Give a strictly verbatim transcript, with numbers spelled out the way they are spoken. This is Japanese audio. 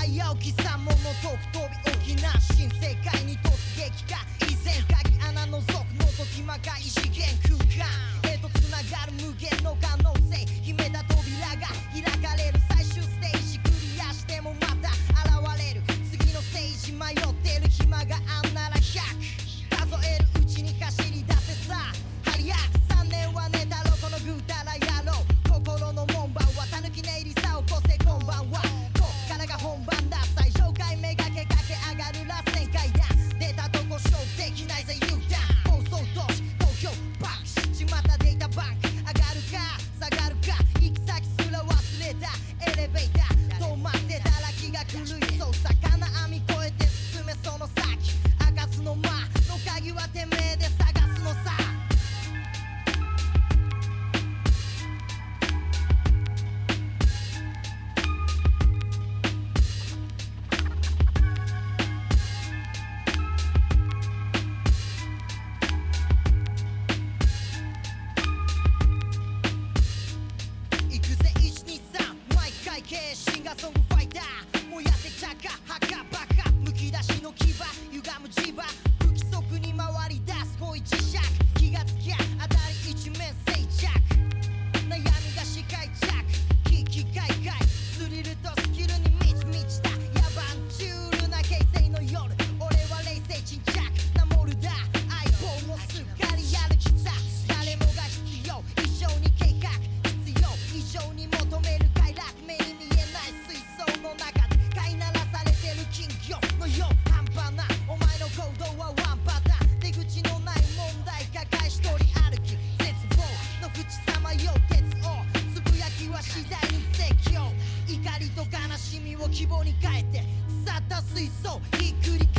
早起き三問のトーク飛び起きな新世界に突撃か以前鍵穴覗く覗きまか異次元空間へとつながる無限の可能性秘めた扉が開かれる最終ステージクリアしてもまた現れる次のステージ迷ってる暇があんならひゃく数えるうちに走り出せさ張り合くさんねんはねだろこのぐうたら野郎心の門番はたぬき寝入りさをこせこんばんはこっからが本番だ最上階めがけ駆け上がる螺旋階段出たとこ勝負できないぜ U ターン放送都市東京バンクしまったデータバンク上がるか下がるか行き先すら忘れたエレベーター止まってたら気が狂いそう魚網越えて進めその先開かすの間の鍵はてめえで探すのさシンガーソングファイター燃やせチャカハカバカむき出しの牙歪む磁場不規則に回り出す恋磁石気がつきゃ当たり一面静着悩みが視界着危機開会スリルとスキルに満ち満ちた野蛮チュールな平成の夜俺は冷静沈着なモルダー相棒もすっかりやる気さ誰もが必要異常に計画必要異常に求める快楽目に見えない水槽の中で飼いならされてる金魚のよう半端なお前の行動はワンパターン出口のない問題抱え一人歩き絶望の淵さまよう鉄をつぶやきは次第に説教怒りと悲しみを希望に変えて腐った水槽ひっくり